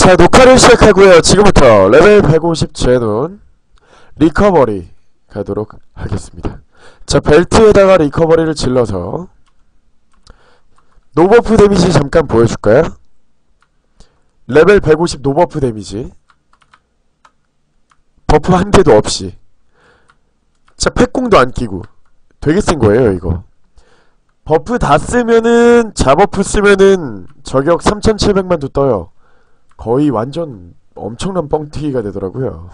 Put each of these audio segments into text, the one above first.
자, 녹화를 시작하고요. 지금부터 레벨 150 제논 리커버리 가도록 하겠습니다. 자, 벨트에다가 리커버리를 질러서 노버프 데미지 잠깐 보여줄까요? 레벨 150 노버프 데미지 버프 한 개도 없이. 자, 팩공도 안 끼고 되게 센 거예요 이거. 버프 다 쓰면은, 자버프 쓰면은 저격 3700만도 떠요. 거의 완전 엄청난 뻥튀기가 되더라고요.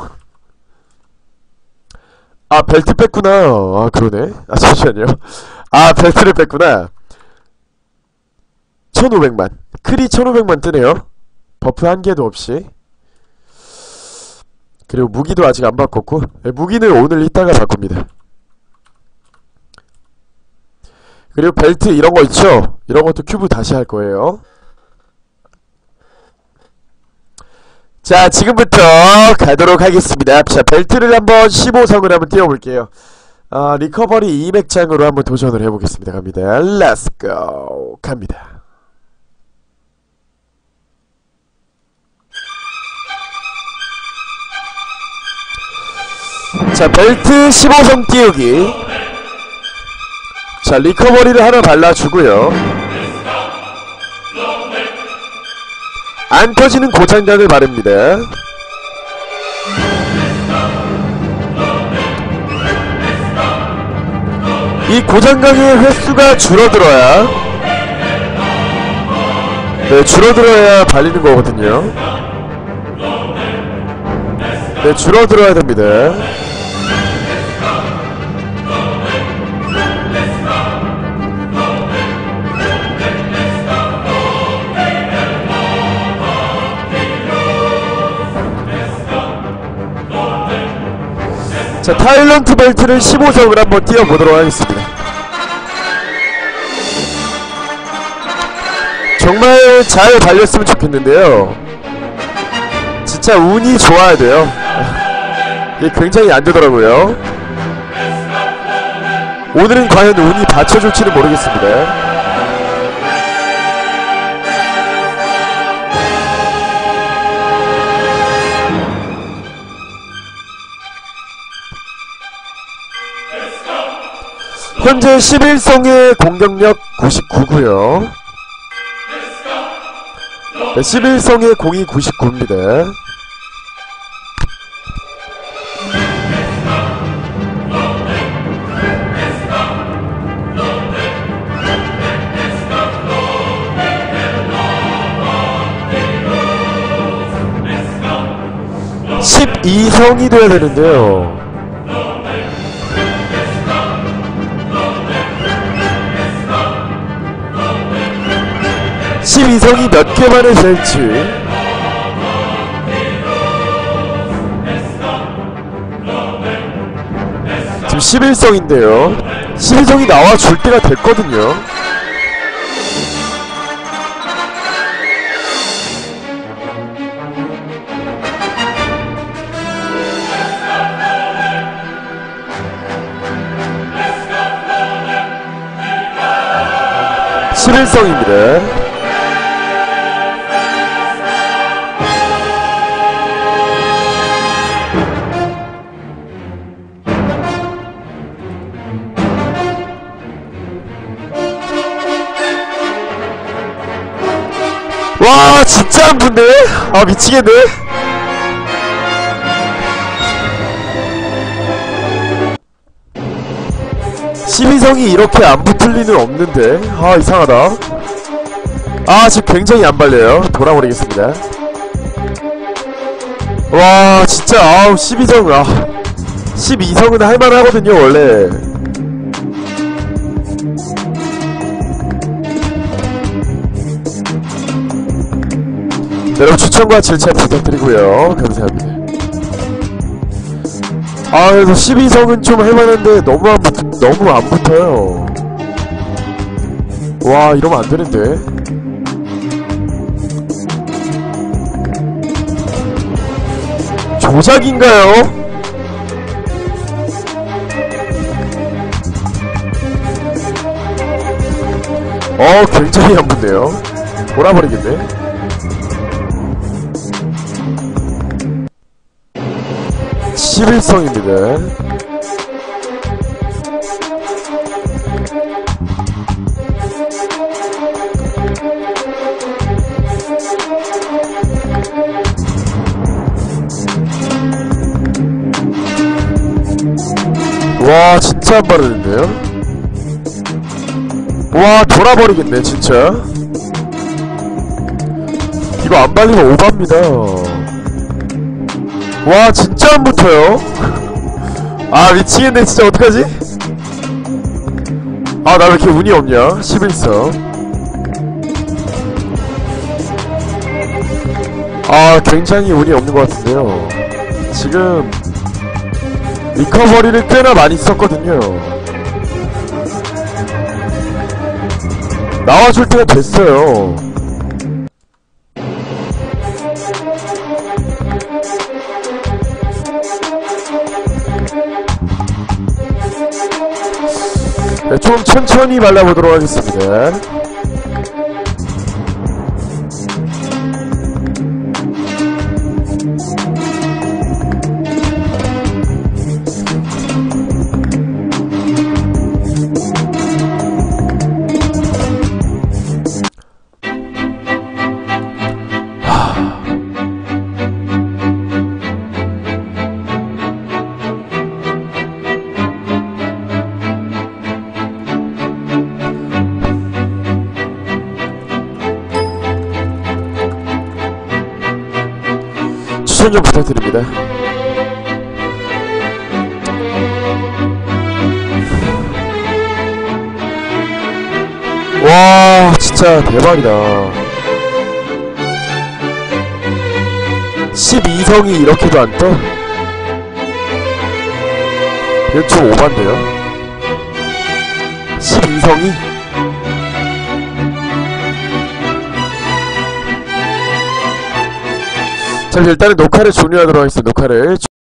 아, 벨트 뺐구나. 아, 그러네. 아, 잠시만요. 아, 벨트를 뺐구나. 1500만. 크리 1500만 뜨네요. 버프 한 개도 없이. 그리고 무기도 아직 안 바꿨고, 네, 무기는 오늘 이따가 바꿉니다. 그리고 벨트 이런 거 있죠? 이런 것도 큐브 다시 할 거예요. 자, 지금부터 가도록 하겠습니다. 자, 벨트를 한번 15성을 한번 띄워볼게요. 리커버리 200장으로 한번 도전을 해보겠습니다. 갑니다. 렛츠고! 갑니다. 자, 벨트 15성 띄우기. 자, 리커버리를 하나 발라주고요. 안 터지는 고장각을 바릅니다. 이 고장각의 횟수가 줄어들어야, 네, 줄어들어야 발리는 거거든요. 네, 줄어들어야 됩니다. 자, 타일런트 벨트를 15성을 한번 띄워보도록 하겠습니다. 정말 잘 발렸으면 좋겠는데요. 진짜 운이 좋아야 돼요. 이게 굉장히 안 되더라고요. 오늘은 과연 운이 받쳐줄지는 모르겠습니다. 현재 11성의 공격력 99구요. 네, 11성의 공이 99입니다. 네. 12성이 돼야 되는데요. 12성이 몇 개만을 될지. 지금 11성인데요 11성이 나와줄 때가 됐거든요. (11성입니다) 와, 진짜 안 붙네? 아, 미치겠네? (12성이) 이렇게 안 붙을 리는 없는데. 아, 이상하다. 아, 지금 굉장히 안 발려요. 돌아버리겠습니다. 와, 진짜. 아우, 12성. 아, 12성은 할만하거든요 원래. 여러분 추천과 질차 부탁드리고요. 감사합니다. 아, 그래서 12성은 좀 할만한데 너무 안 붙어요. 와, 이러면 안 되는데. 조작인가요? 굉장히 안 붙네요. 돌아버리겠네. 11성입니다. 와 진짜 안 바르는데요? 와 돌아버리겠네 진짜. 이거 안 발리면 오바입니다. 와 진짜 안 붙어요. 아 미치겠네 진짜. 어떡하지? 아 나 왜 이렇게 운이 없냐. 11성. 아 굉장히 운이 없는 것 같은데요. 지금 리커버리를 꽤나 많이 썼거든요. 나와줄 때가 됐어요. 네, 좀 천천히 발라보도록 하겠습니다. 추천 좀 부탁드립니다. 와 진짜 대박이다. 12성이 이렇게도 안 떠? 이건 좀 오반데요? 12성이? 자 일단은 녹화를 종료하도록 하겠습니다. 녹화를